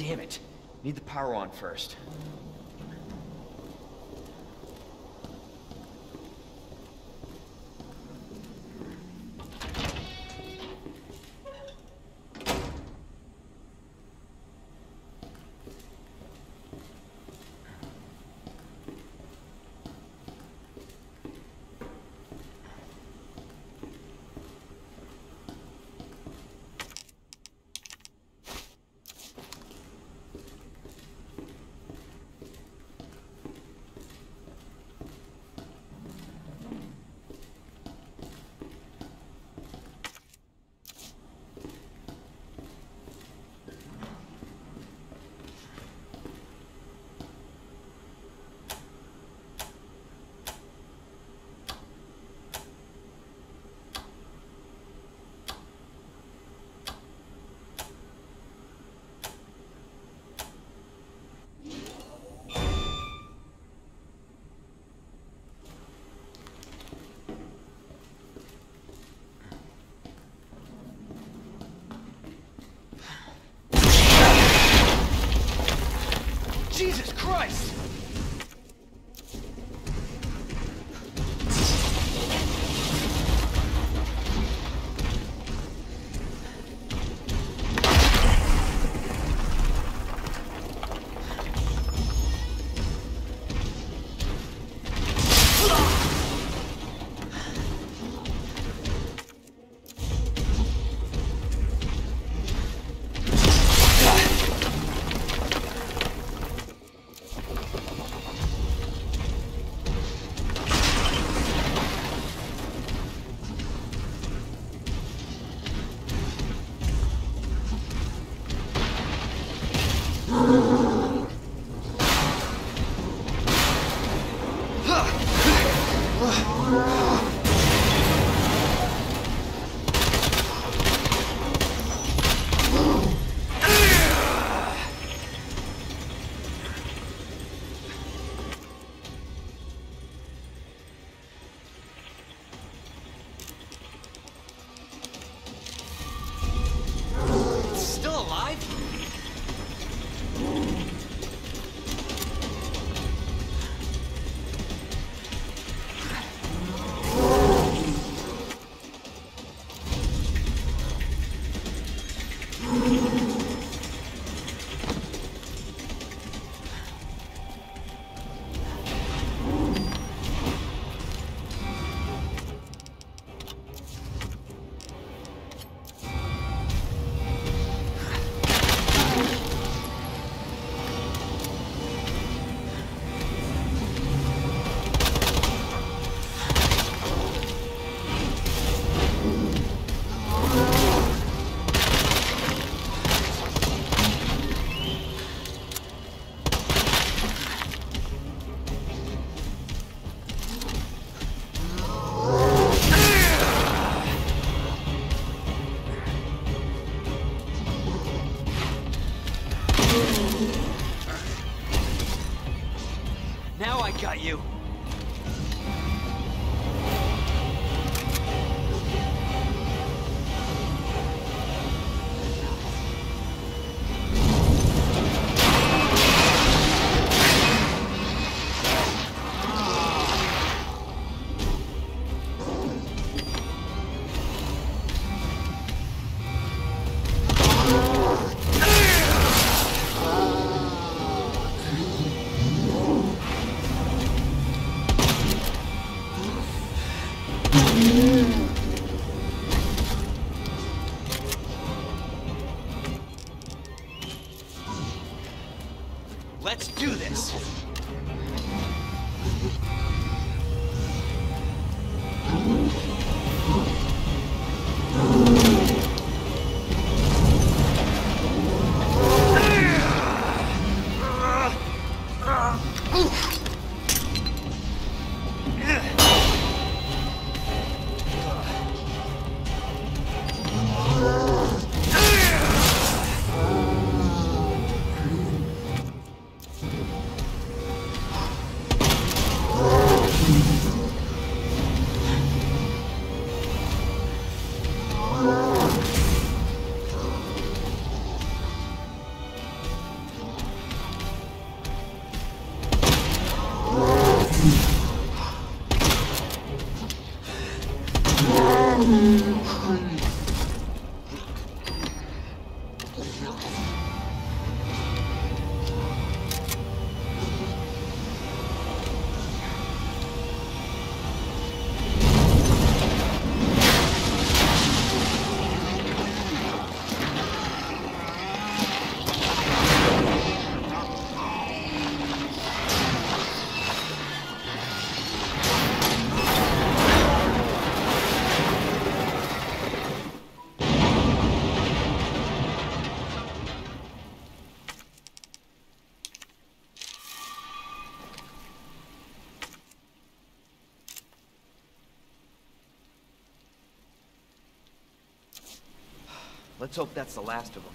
Damn it. Need the power on first. Jesus Christ! Now I got you. Let's do this! Let's hope that's the last of them.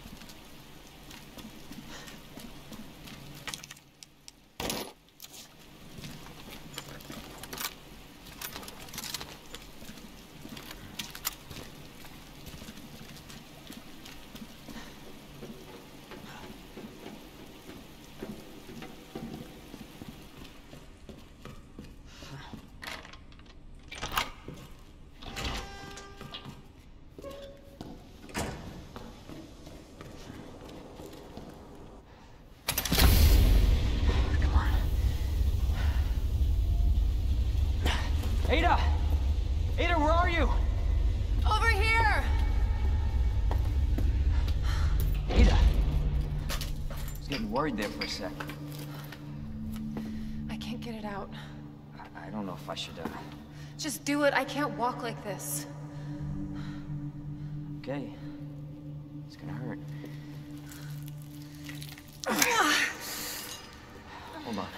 Ada! Ada, where are you? Over here! Ada! I was getting worried there for a sec. I can't get it out. I don't know if I should, Just do it. I can't walk like this. Okay. It's gonna hurt. Hold on.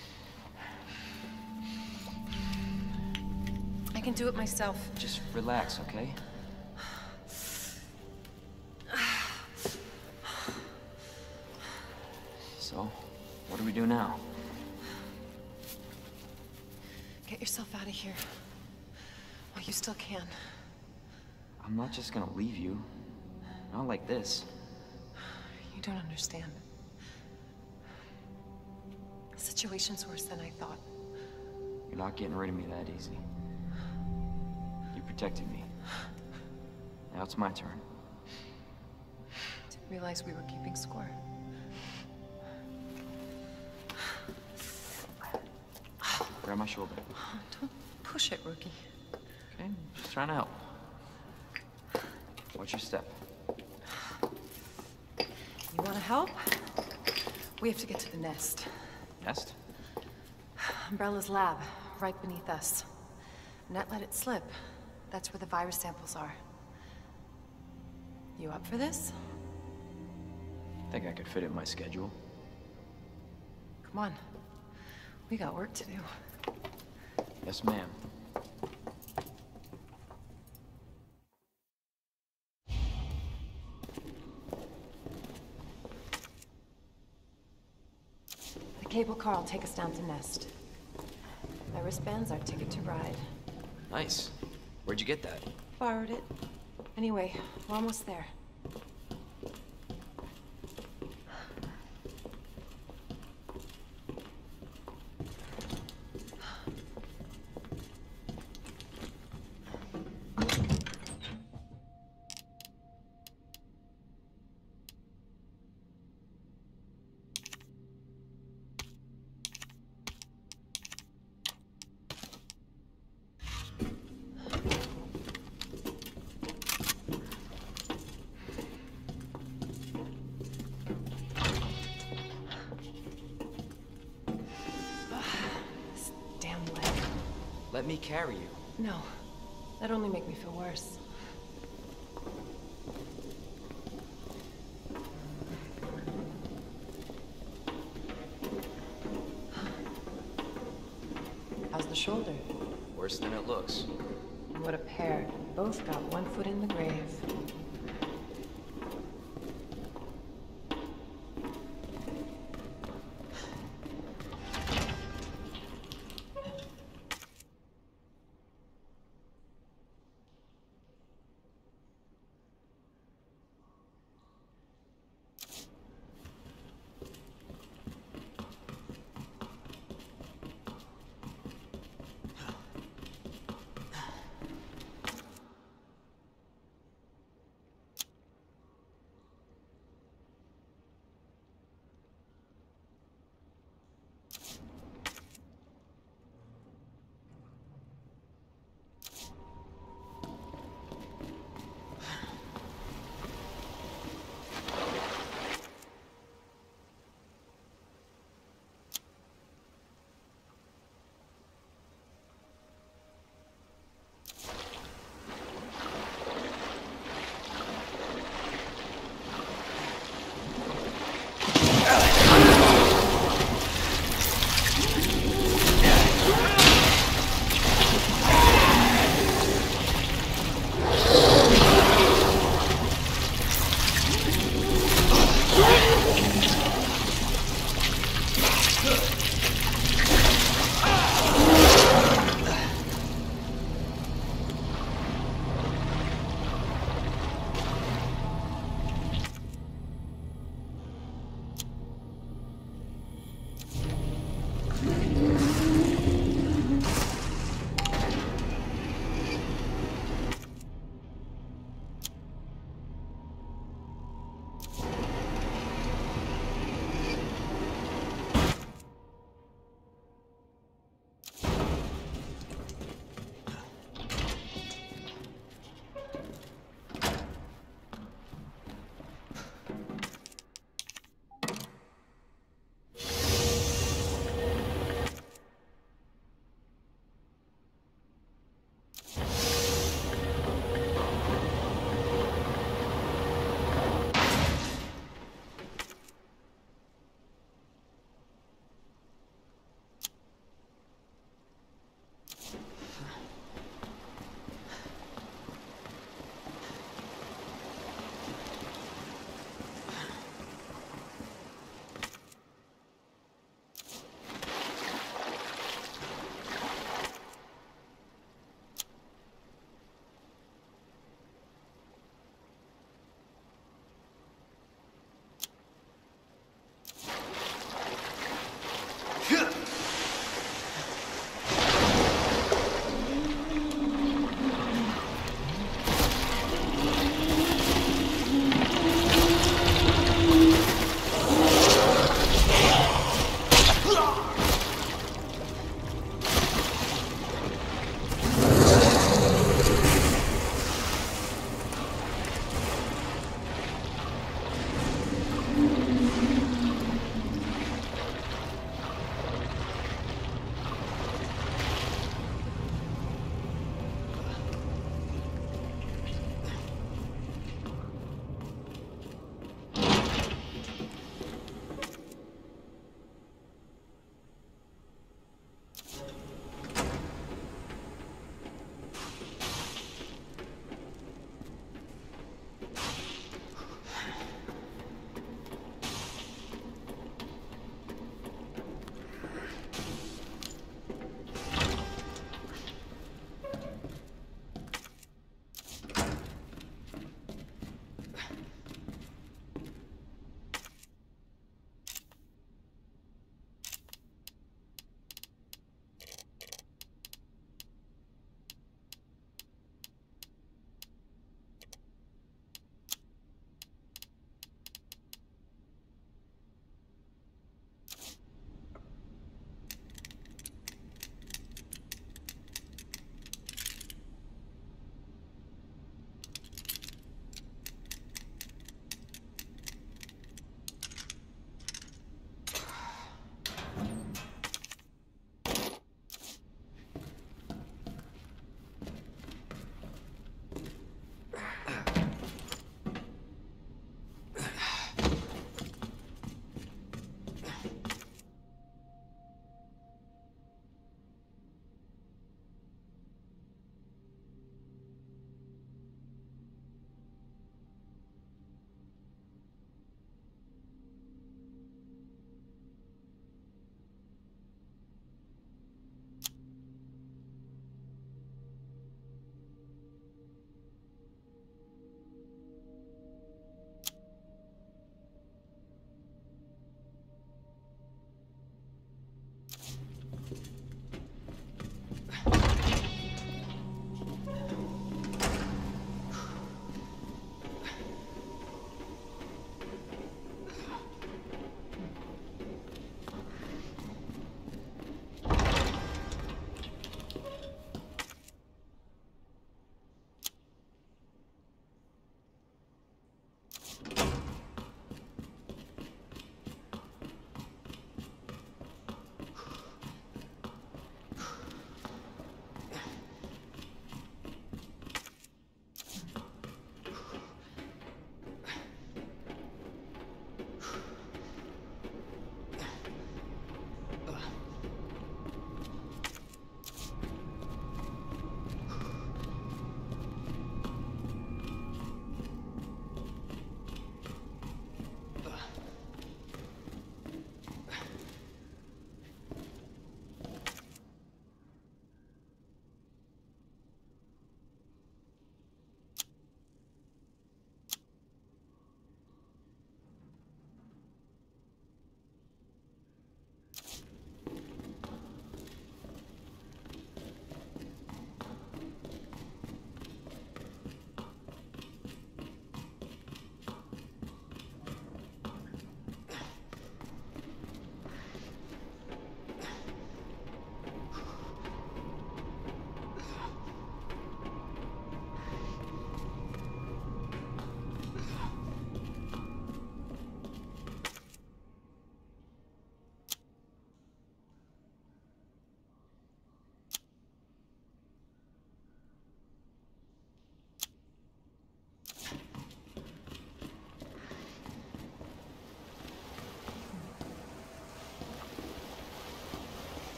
I can do it myself. Just relax, okay? So, what do we do now? Get yourself out of here. While you still can. I'm not just gonna leave you. Not like this. You don't understand. The situation's worse than I thought. You're not getting rid of me that easy. You protected me. Now it's my turn. Didn't realize we were keeping score. Grab my shoulder. Don't push it, rookie. Okay, just trying to help. Watch your step. You want to help? We have to get to the nest. Nest? Umbrella's lab, right beneath us. Net let it slip. That's where the virus samples are. You up for this? I think I could fit it in my schedule. Come on. We got work to do. Yes, ma'am. The cable car will take us down to Nest. My wristband's our ticket to ride. Nice. Where'd you get that? Borrowed it. Anyway, we're almost there. Let me carry you. No. That'd only make me feel worse. How's the shoulder? Worse than it looks. What a pair. Both got one foot in the grave.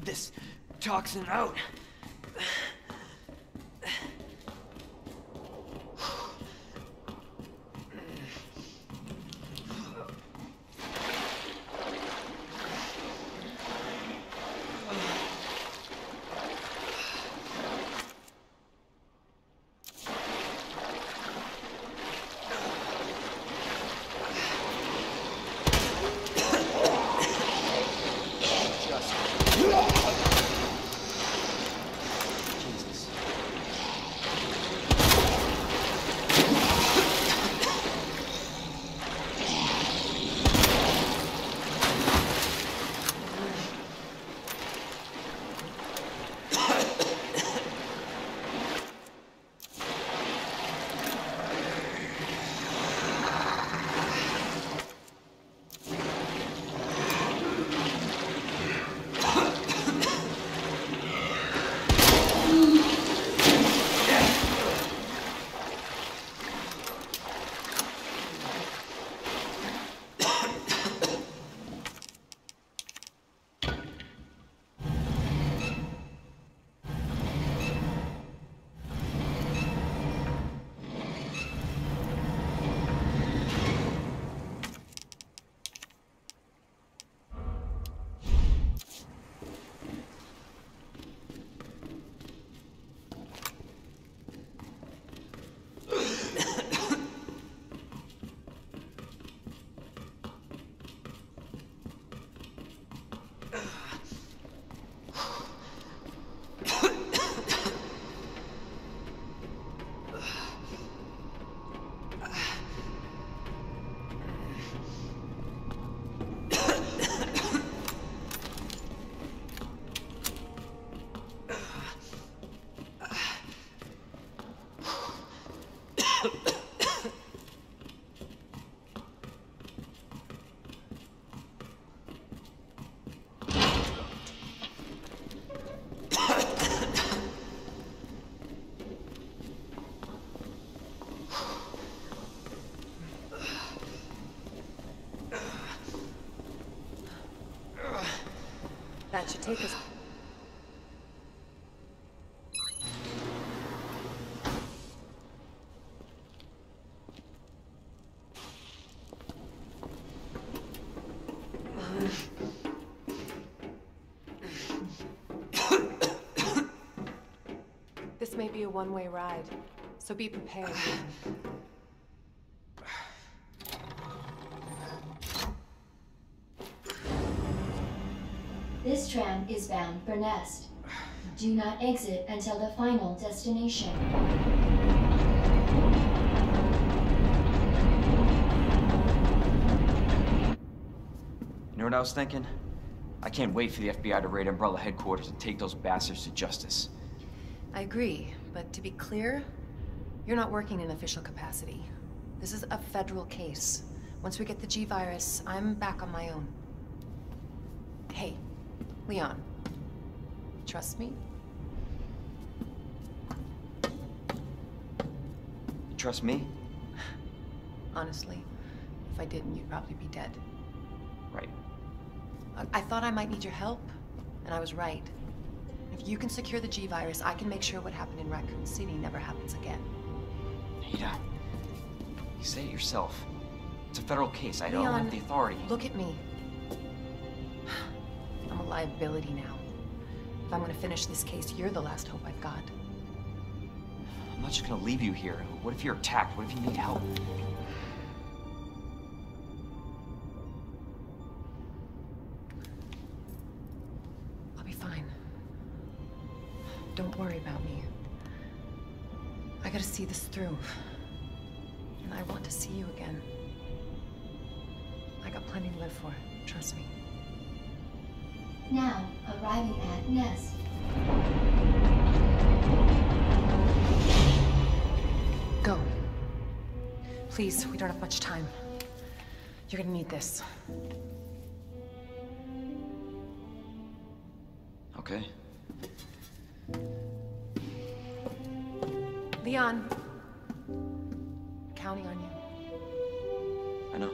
breathe this toxin out. That should take us... This may be a one-way ride, so be prepared. This tram is bound for Nest. Do not exit until the final destination. You know what I was thinking? I can't wait for the FBI to raid Umbrella headquarters and take those bastards to justice. I agree, but to be clear, you're not working in official capacity. This is a federal case. Once we get the G-Virus, I'm back on my own. Hey, Leon, trust me? You trust me? Honestly, if I didn't, you'd probably be dead. Right. I thought I might need your help, and I was right. If you can secure the G-Virus, I can make sure what happened in Raccoon City never happens again. Ada, you say it yourself. It's a federal case. I don't have the authority. Look at me. I'm a liability now. If I'm gonna finish this case, you're the last hope I've got. I'm not just gonna leave you here. What if you're attacked? What if you need help? I'll be fine. Don't worry about me. I gotta see this through. And I want to see you again. I got plenty to live for, trust me. Now, arriving at Nest. Go. Please, we don't have much time. You're gonna need this. Okay. Leon. I'm counting on you. I know.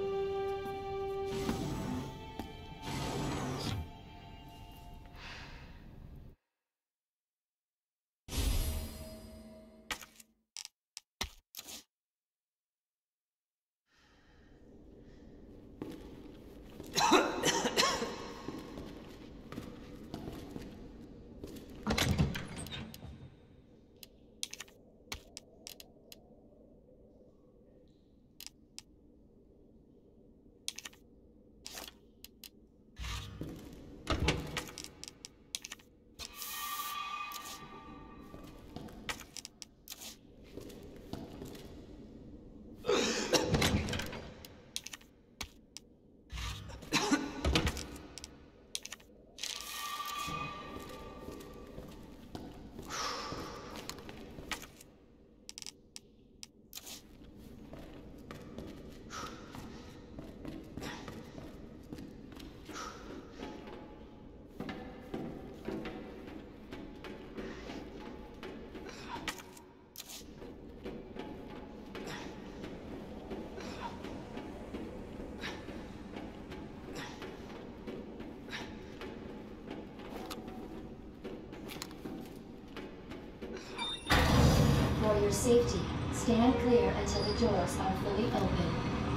safety, stand clear until the doors are fully open.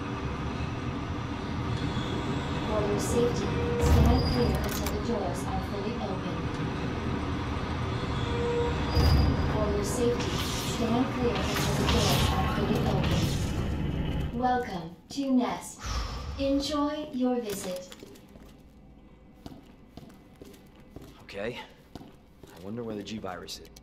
For your safety, stand clear until the doors are fully open. For your safety, stand clear until the doors are fully open. Welcome to Nest. Enjoy your visit. Okay. I wonder where the G-virus is.